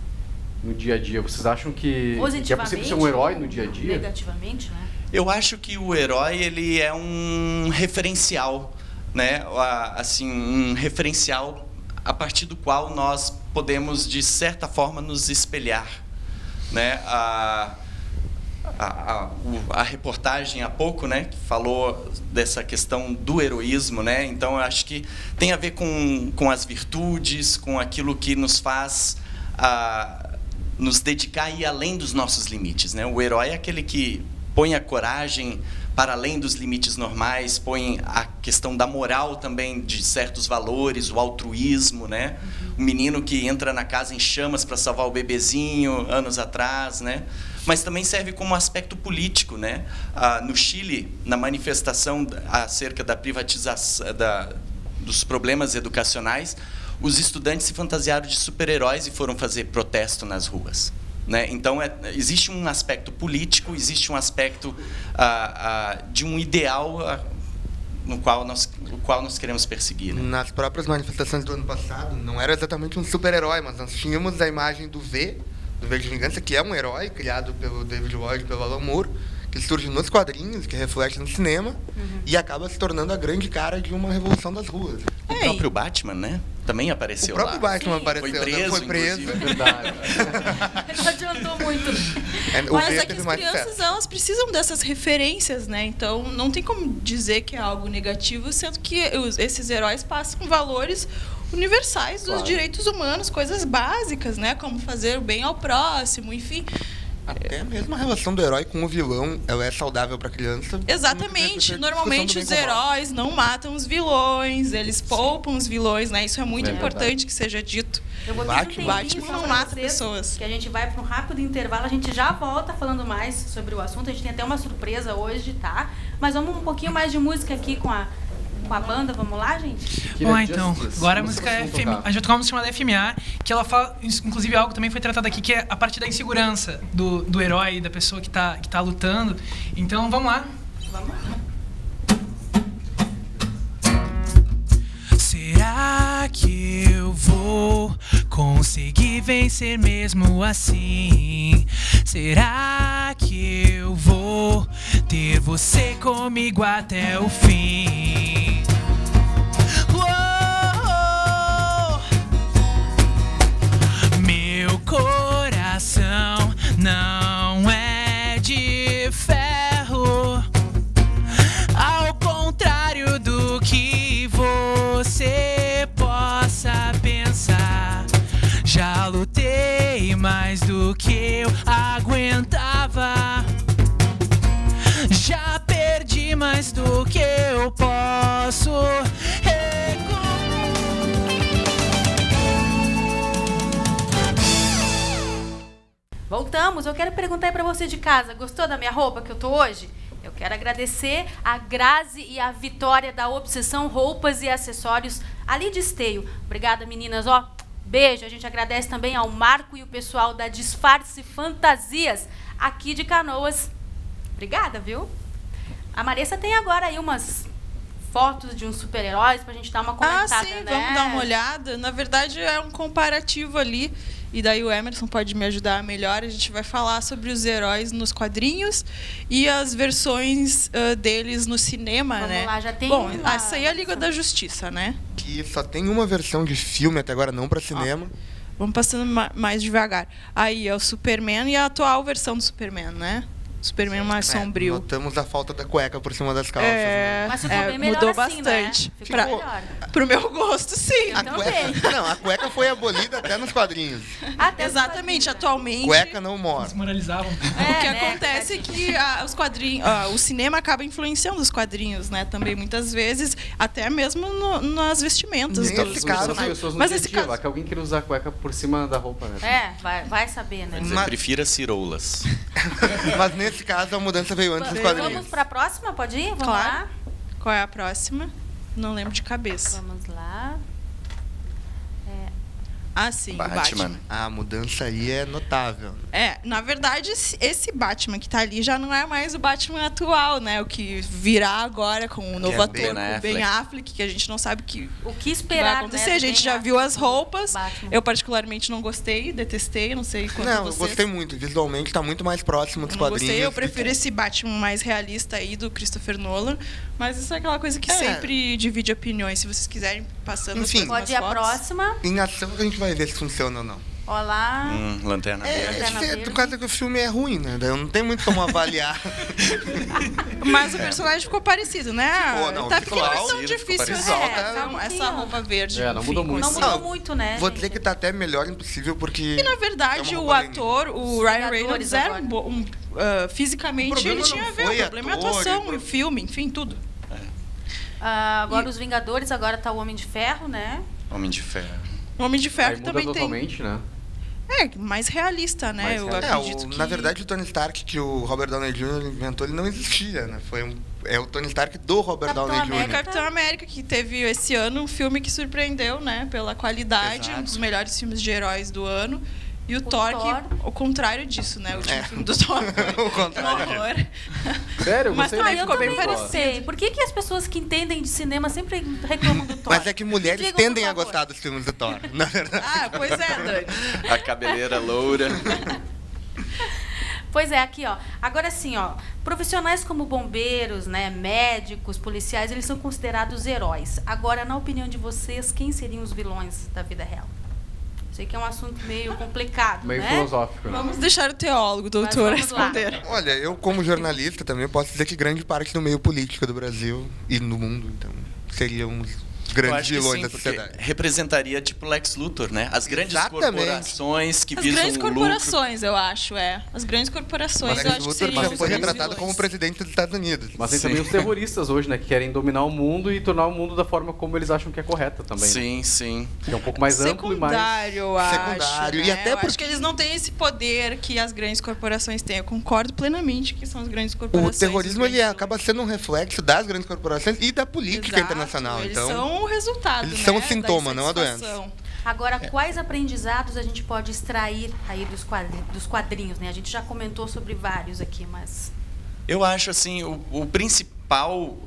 no dia a dia? Vocês acham que, que é possível ser um herói no dia a dia? Negativamente, né? Eu acho que o herói ele é um referencial, né? A- Assim, um referencial a partir do qual nós podemos de certa forma nos espelhar, né? A, a, a, o- a reportagem há pouco, né, que falou dessa questão do heroísmo, né? Então eu acho que tem a ver com, com as virtudes, com aquilo que nos faz a, nos dedicar a ir além dos nossos limites, né? O herói é aquele que põe a coragem para além dos limites normais, põe a questão da moral também, de certos valores, o altruísmo, né? O menino que entra na casa em chamas para salvar o bebezinho anos atrás, né? Mas também serve como aspecto político, né? Ah, no Chile, na manifestação acerca da privatização, da, dos problemas educacionais, os estudantes se fantasiaram de super-heróis e foram fazer protesto nas ruas. Né? Então, é, existe um aspecto político, existe um aspecto ah, ah, de um ideal ah, no qual nós, o qual nós queremos perseguir. Né? Nas próprias manifestações do ano passado, não era exatamente um super-herói, mas nós tínhamos a imagem do V, do V de Vingança, que é um herói criado pelo David Lloyd e pelo Alan Moore, que surge nos quadrinhos, que reflete no cinema, uhum. e acaba se tornando a grande cara de uma revolução das ruas. O Ei. próprio Batman, né? Também apareceu lá. O próprio lá. Batman Sim. apareceu, foi preso, foi preso. É verdade. Ele não adiantou muito. É, Mas é que as crianças, elas precisam dessas referências, né? Então, não tem como dizer que é algo negativo, sendo que os, esses heróis passam valores universais dos claro. direitos humanos, coisas básicas, né? Como fazer o bem ao próximo, enfim... Até mesmo a relação do herói com o vilão, ela é saudável para a criança. Exatamente. Normalmente os heróis não matam os vilões, eles poupam os vilões, né? Isso é muito é importante que seja dito. Eu vou Batman, um Batman não mata pessoas. Que a gente vai para um rápido intervalo, a gente já volta falando mais sobre o assunto. A gente tem até uma surpresa hoje, tá? Mas vamos um pouquinho mais de música aqui com a com a banda, vamos lá, gente? Vamos lá, então. Agora a música é F M A. A gente vai tocar uma música chamada F M A, que ela fala, inclusive algo que também foi tratado aqui, que é a parte da insegurança do, do herói, da pessoa que tá, que tá lutando. Então, vamos lá. Vamos lá. Será que eu vou conseguir vencer mesmo assim? Será que eu vou ter você comigo até o fim? Meu coração não é de ferro, ao contrário do que você possa pensar. Já lutei mais do que eu aguentava, já perdi mais do que eu posso recuperar. Voltamos. Eu quero perguntar aí pra você de casa, gostou da minha roupa que eu tô hoje? Eu quero agradecer a Grazi e a Vitória da Obsessão Roupas e Acessórios ali de Esteio. Obrigada, meninas. Ó, beijo. A gente agradece também ao Marco e o pessoal da Disfarce Fantasias aqui de Canoas. Obrigada, viu? A Marissa tem agora aí umas fotos de uns super-heróis pra gente dar uma comentada, ah, sim, né? Vamos dar uma olhada. Na verdade, é um comparativo ali. E daí o Emerson pode me ajudar melhor. A gente vai falar sobre os heróis nos quadrinhos e as versões uh, deles no cinema, Vamos né? lá, já tem Bom, uma... essa aí é a Liga da Justiça, né? Que só tem uma versão de filme até agora, não para cinema. Ó, vamos passando ma mais devagar. Aí é o Superman e a atual versão do Superman, né? Superman mais é, sombrio. Notamos a falta da cueca por cima das calças. É, né? Mas ficou é, bem melhor mudou assim, bastante. Né? Ficou pra, melhor. Pro meu gosto, sim. A cueca, não, a cueca foi abolida até nos quadrinhos. Até Exatamente, atualmente. Cueca não mora. Desmoralizavam. É, o que né? acontece é que a, os quadrinhos, a, o cinema acaba influenciando os quadrinhos, né? Também muitas vezes, até mesmo no, nas vestimentas. Nesse dos caso, personagens. Pessoas no Mas dia esse a dia, caso, lá, que alguém queira usar a cueca por cima da roupa, né? É, vai, vai saber, né? Mas eu prefiro as ciroulas. Mas nesse caso, a mudança veio antes dos quadrinhos. Vamos para a próxima? Pode ir? Vamos claro. lá? Qual é a próxima? Não lembro de cabeça. Vamos lá. É. Ah, sim, Batman. o Batman. A mudança aí é notável. É, na verdade, esse Batman que tá ali já não é mais o Batman atual, né? O que virá agora com o novo é ator, Ben com o Ben Affleck, que a gente não sabe que o que esperar, vai acontecer. Né, a gente Ben já viu as Affleck, roupas. Batman. Eu particularmente não gostei, detestei, não sei quanto Não, eu vocês. gostei muito. Visualmente tá muito mais próximo dos Eu não quadrinhos. gostei, eu prefiro esse Batman mais realista aí do Christopher Nolan, mas isso é aquela coisa que É. sempre divide opiniões. Se vocês quiserem passando Enfim, as Pode ir a fotos. próxima. Em ação a gente vai ver se funciona ou não. Olá. Hum, Lanterna É, Verde. Lanterna é, Verde. por causa que o filme é ruim, né? Daí eu não tem muito como avaliar. Mas o personagem ficou parecido, né? Ficou, não, Tá ficou porque não é tão parecido, ficou difícil parecido. essa, É, tá um essa pouquinho. roupa verde. É, não mudou enfim, muito. Não assim. mudou Não, muito, né? Vou gente? dizer que tá até melhor impossível, porque... E na verdade é uma o roupa bem- ator, o Os Ryan Vingadores Reynolds, era agora. um, bo- um, uh, fisicamente O problema ele tinha não a ver. foi O problema é a ator, atuação, e- e o filme, enfim, tudo. Ah, agora E- os Vingadores, agora tá o Homem de Ferro, né? Homem de Ferro. O Homem de Ferro Aí muda também tem. totalmente, né? É, mais realista, né? Mais Eu realista. É, acredito o- que... na verdade, o Tony Stark que o Robert Downey júnior inventou, ele não existia, né? Foi um, é o Tony Stark do Robert Capitão Downey América. júnior Capitão América, que teve esse ano um filme que surpreendeu, né? Pela qualidade, Exato. um dos melhores filmes de heróis do ano. E o, o Thor, Thor, que o contrário disso, né? O último é. filme do Thor. O contrário. Um horror. Sério? Mas você também eu ficou bem também parecido. gostei. Por que, que as pessoas que entendem de cinema sempre reclamam do Thor? Mas é que mulheres Digam, tendem a gostar dos filmes do Thor, na verdade. Ah, pois é, Dani. A cabeleira loura. Pois é, aqui, ó. Agora sim, ó. Profissionais como bombeiros, né, médicos, policiais, eles são considerados heróis. Agora, na opinião de vocês, quem seriam os vilões da vida real? Sei que é um assunto meio complicado, meio né? filosófico, né? Vamos deixar o teólogo, doutor, responder. Olha, eu como jornalista também posso dizer que grande parte do meio político do Brasil e no mundo, então, seriam os grandes vilões da sociedade. Representaria tipo Lex Luthor, né? As grandes Exatamente. corporações que As visam grandes o lucro. corporações, eu acho, é. As grandes corporações, Mas eu Lex acho que Luthor seriam já os foi grandes retratado vilões. como presidente dos Estados Unidos. Mas tem Sim. também os terroristas hoje, né? Que querem dominar o mundo e tornar o mundo da forma como eles acham que é correta também. Sim, né? sim. Que é um pouco mais amplo e mais... Secundário, eu acho. Secundário. Né? E até eu porque acho que eles não têm esse poder que as grandes corporações têm. Eu concordo plenamente que são as grandes corporações. o terrorismo os ele grandes acaba sendo um reflexo das grandes corporações e da política Exato, internacional. Eles Então, são o resultado, eles né, são o da sintoma, não a doença. insatisfação. Agora, quais aprendizados a gente pode extrair aí dos quadrinhos, dos quadrinhos, né? A gente já comentou sobre vários aqui, mas... Eu acho assim, o, o principal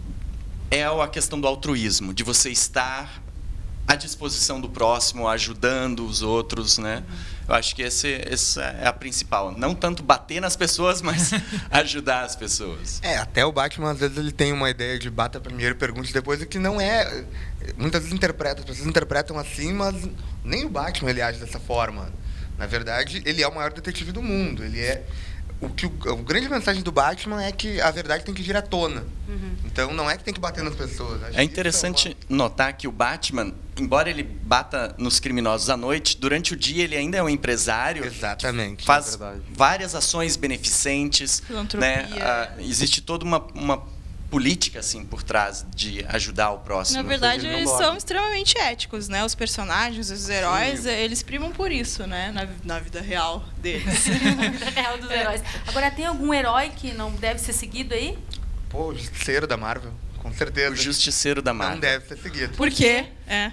é a questão do altruísmo, de você estar à disposição do próximo, ajudando os outros, né? Eu acho que esse, essa é a principal. Não tanto bater nas pessoas, mas ajudar as pessoas. É, até o Batman, às vezes, ele tem uma ideia de bata primeiro, pergunte depois, o que não é... Muitas vezes interpreta, as pessoas interpretam assim, mas nem o Batman ele age dessa forma. Na verdade, ele é o maior detetive do mundo. Ele é... O que o, a grande mensagem do Batman é que a verdade tem que vir à tona. Uhum. Então, não é que tem que bater nas pessoas. Acho é interessante é uma... notar que o Batman, embora ele bata nos criminosos à noite, durante o dia ele ainda é um empresário. Exatamente. Faz é várias ações beneficentes. Né? Ah, existe toda uma, uma política assim por trás de ajudar o próximo. Na verdade, eles são extremamente éticos, né? Os personagens, os heróis, Sim. eles primam por isso, né? Na, na vida real deles. Na vida real dos é. heróis. Agora, tem algum herói que não deve ser seguido aí? Pô, o Justiceiro da Marvel, com certeza. O Justiceiro da Marvel. Não deve ser seguido. Por quê? É.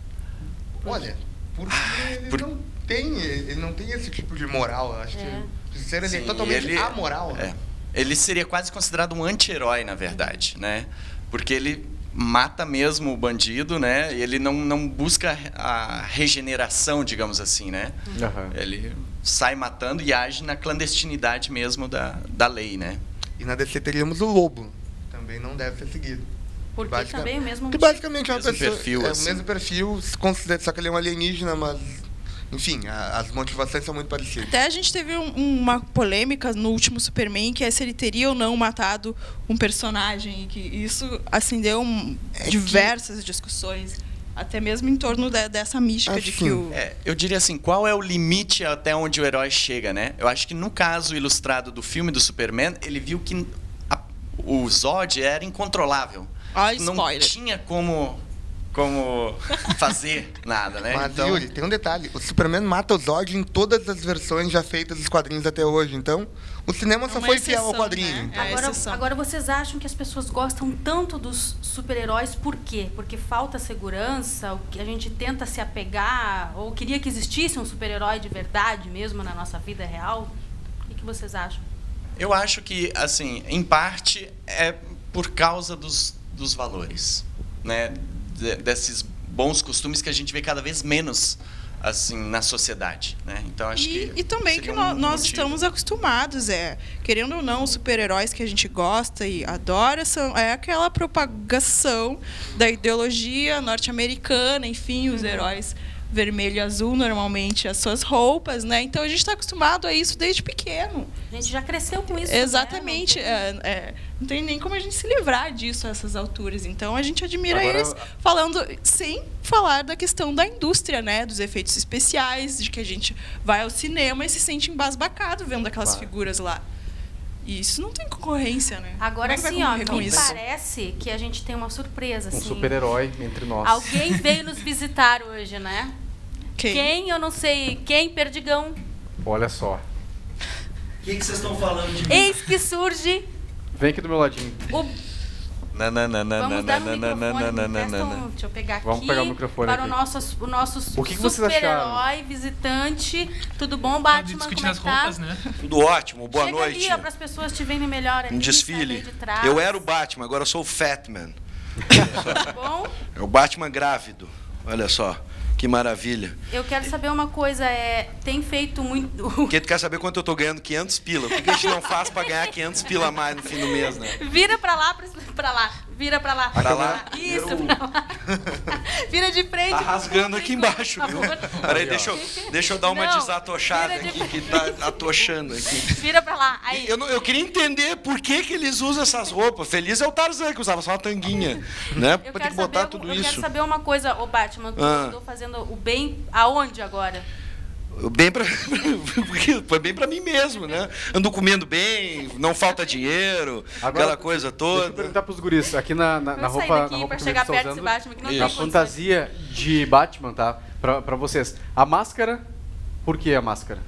Olha, porque ah, ele por... não tem, ele não tem esse tipo de moral. Eu acho é. que o Justiceiro ele Sim, é totalmente ele... amoral. É. Ele seria quase considerado um anti-herói, na verdade, né? Porque ele mata mesmo o bandido, né? E ele não, não busca a regeneração, digamos assim, né? Uhum. Ele sai matando e age na clandestinidade mesmo da, da lei, né? E na D C teríamos o Lobo. Também não deve ser seguido. Porque Basic... também é o mesmo... Que basicamente é uma mesmo pessoa... Perfil, é assim. o mesmo perfil, só que ele é um alienígena, mas... Enfim, a, as motivações são muito parecidas. Até a gente teve um, uma polêmica no último Superman, que é se ele teria ou não matado um personagem. E que isso acendeu um, é diversas que... discussões, até mesmo em torno de, dessa mística assim. de que o... É, eu diria assim, qual é o limite até onde o herói chega, né? Eu acho que no caso ilustrado do filme do Superman, ele viu que a, o Zod era incontrolável. Ah, não spoiler. tinha como... como fazer nada, né? Mas, então... Yuri, tem um detalhe. O Superman mata o Zod em todas as versões já feitas dos quadrinhos até hoje. Então, o cinema é só foi exceção, fiel ao quadrinho. Né? É agora, agora, vocês acham que as pessoas gostam tanto dos super-heróis por quê? Porque falta segurança, ou que a gente tenta se apegar, ou queria que existisse um super-herói de verdade mesmo na nossa vida real? O que, que vocês acham? Eu acho que, assim, em parte, é por causa dos, dos valores, né? Desses bons costumes que a gente vê cada vez menos assim na sociedade, né? Então acho e, que e também que um nós motivo. estamos acostumados, é querendo ou não, os super-heróis que a gente gosta e adora são é aquela propagação da ideologia norte-americana, enfim, os uhum. heróis vermelho e azul normalmente as suas roupas, né? Então a gente está acostumado a isso desde pequeno. A gente já cresceu com isso. Exatamente. Né? Não, tem... É, é, não tem nem como a gente se livrar disso a essas alturas. Então a gente admira Agora... eles falando sem falar da questão da indústria, né? Dos efeitos especiais, de que a gente vai ao cinema e se sente embasbacado vendo aquelas claro. figuras lá. E isso não tem concorrência, né? Agora é sim, ó, me parece que a gente tem uma surpresa. Um assim. super-herói entre nós. Alguém veio nos visitar hoje, né? Quem? Quem? Eu não sei. Quem? Perdigão. Olha só. O que, que vocês estão falando de mim? Eis que surge... Vem aqui do meu ladinho. O Não, não, não, não, Vamos não, dar um não, não, não, microfone, não, não, emprestam- não, não. deixa eu pegar Vamos aqui. pegar o microfone para aqui. o nosso, o nosso O que que vocês super-herói, visitante. Tudo bom, Batman? Discutindo Como é as que tá? roupas, né? Tudo ótimo, boa Chega noite. ali, ó, para as pessoas te verem melhor ali. Um sai desfile. de trás. Eu era o Batman, agora eu sou o Fatman. Tudo bom? É o Batman grávido. Olha só, que maravilha. Eu quero saber uma coisa, é, tem feito muito... Porque tu quer saber quanto eu tô ganhando? quinhentos pila. Por que a gente não faz pra ganhar quinhentos pila a mais no fim do mês, né? Vira pra lá, pra, pra lá. Vira pra lá. Pra lá. Isso, pra lá. Vira de frente. Tá rasgando aqui embaixo, por viu? favor. Peraí, deixa eu, deixa eu dar uma Não, desatochada vira de aqui, que tá atochando aqui. Vira pra lá. Aí. Eu, não- eu queria entender por que, que eles usam essas roupas. Feliz é o Tarzan, que usava só uma tanguinha, né? Eu Pra ter quero, que botar saber, tudo eu isso. quero saber uma coisa, ô Batman. Tu Ah. andou fazendo o bem aonde agora? Bem pra, foi bem pra mim mesmo, né? Ando comendo bem, não falta dinheiro, aquela coisa Deixa eu toda. perguntar pros guris, aqui na, na, na Vamos sair roupa, daqui na roupa pra que chegar eles estão perto desse usando, Batman, que não tem a condições. fantasia de Batman, tá? Pra, pra vocês. A máscara, por que a máscara?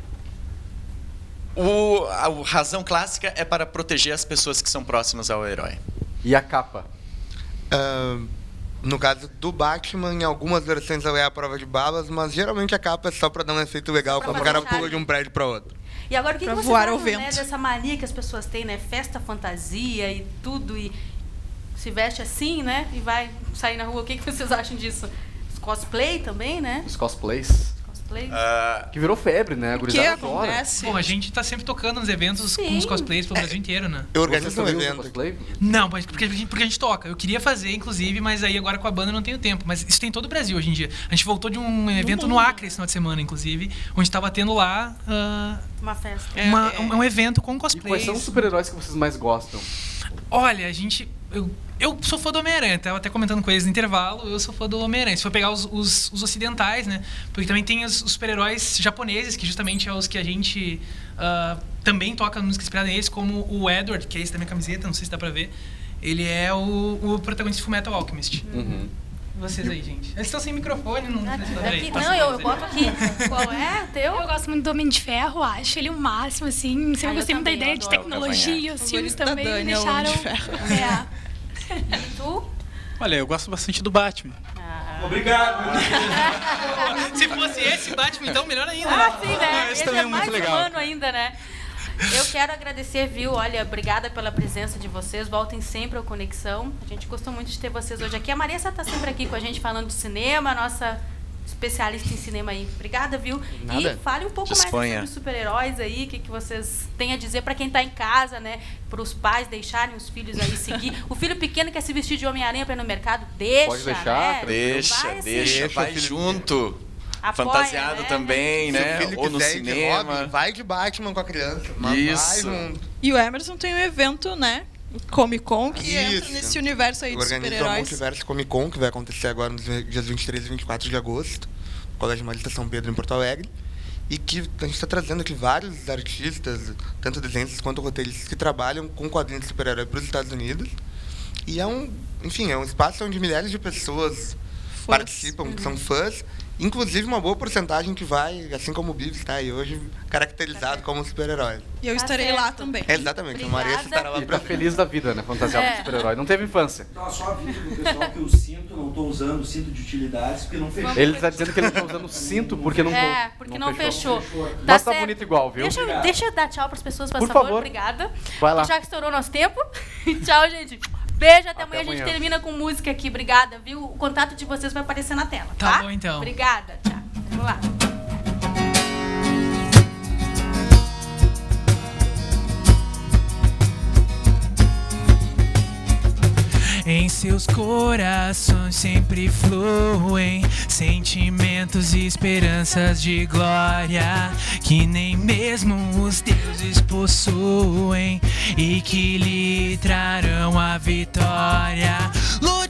O, a o razão clássica é para proteger as pessoas que são próximas ao herói. E a capa? Ah, no caso do Batman, em algumas versões ela é a prova de balas, mas geralmente a capa é só pra dar um efeito legal Pra quando o fazer cara charme. pula de um prédio pra outro. E agora o que, que Pra vocês voar ao acham, né, vento. dessa mania que as pessoas têm, né? Festa fantasia e tudo, e se veste assim, né? E vai sair na rua. O que, que vocês acham disso? Os cosplay também, né? Os cosplays? Cosplay. Ah, Que virou febre, né? A O que gurizada adora. acontece? Bom, a gente tá sempre tocando nos eventos com os cosplays pelo Brasil inteiro, né? Eu Vocês organizo um também usam evento. cosplay? Não, mas porque, porque a gente toca. Eu queria fazer, inclusive, mas aí agora com a banda eu não tenho tempo. Mas isso tem em todo o Brasil hoje em dia. A gente voltou de um evento no Acre esse final de semana, inclusive, onde tava tendo lá ah, Uma festa. uma- é. um, um evento com E quais cosplays. são os super-heróis que vocês mais gostam? Olha, a gente. Eu, eu sou fã do Homem-Aranha, tava até comentando com eles no intervalo, eu sou fã do Homem-Aranha. Se for pegar os, os, os ocidentais, né? Porque também tem os, os super-heróis japoneses, que justamente é os que a gente ah, também toca música inspirada neles, como o Edward, que é esse da minha camiseta, não sei se dá pra ver. Ele é o, o protagonista de Fullmetal Alchemist. Uhum. Vocês aí, gente. Eles estão sem microfone, não Aqui, peraí, aqui, passa não, eu, mais eu aí. boto aqui. Qual é o teu? Eu gosto muito do Homem de Ferro, acho ele o máximo, assim. Sempre Ah, eu gostei muito da também, ideia eu de adoro tecnologia. Os O filmes favorito da também Dani me é o Homem deixaram. de Ferro. É. E tu? Olha, eu gosto bastante do Batman. Obrigado. Se fosse esse Batman, então melhor ainda. Ah, sim, né? Esse Esse também é é mais muito legal. humano ainda, né? Eu quero agradecer, viu? Olha, obrigada pela presença de vocês. Voltem sempre ao Conexão. A gente gostou muito de ter vocês hoje aqui. A Marissa está sempre aqui com a gente falando de cinema, a nossa especialista em cinema aí. Obrigada, viu? Nada. E fale um pouco Disponha. mais sobre os super-heróis aí, o que, que vocês têm a dizer para quem está em casa, né? Para os pais deixarem os filhos aí seguir. O filho pequeno quer se vestir de Homem-Aranha para ir no mercado, deixa, Pode deixar, né? Deixa, Vai, assim, deixa, vai filho. junto. apoia, Fantasiado né? também, Se né? o filho Ou no quiser ir de cinema. Robin, vai de Batman com a criança. Mas vai Isso. junto. E o Emerson tem um evento, né? Comic Con, que Isso. entra nesse universo aí de Organiza o super-heróis. Multiverso Comic Con, que vai acontecer agora nos dias vinte e três e vinte e quatro de agosto, no Colégio Marista São Pedro, em Porto Alegre. E que a gente está trazendo aqui vários artistas, tanto desenhistas quanto roteiristas, que trabalham com quadrinhos de super-herói para os Estados Unidos. E é um, enfim, é um espaço onde milhares de pessoas Fãs. participam, que são fãs. Inclusive uma boa porcentagem que vai, assim como o Bibi está aí hoje, caracterizado como um super-herói. E eu Tá estarei certo. lá também. É, exatamente, a Maria Obrigada. estará lá E pra tá feliz da vida, né? Fantasiado É. de super-herói. Não teve infância. Então, só aviso pro pessoal que o cinto, não estou usando o cinto de utilidades, porque não fechou. Ele tá dizendo que ele não tá usando cinto porque não É, porque não, fechou. Mas tá certo. bonito igual, viu? Deixa, eu- deixa eu dar tchau para as pessoas, por, Por favor. favor. Obrigada. Vai lá. Já que estourou nosso tempo. Tchau, gente. Beijo, até, Até amanhã. A gente amanhã. termina com música aqui. Obrigada, viu? O contato de vocês vai aparecer na tela, tá? Tá bom, então. Obrigada. Tchau. Vamos lá. Em seus corações sempre fluem sentimentos e esperanças de glória que nem mesmo os deuses possuem e que lhe trarão a vitória.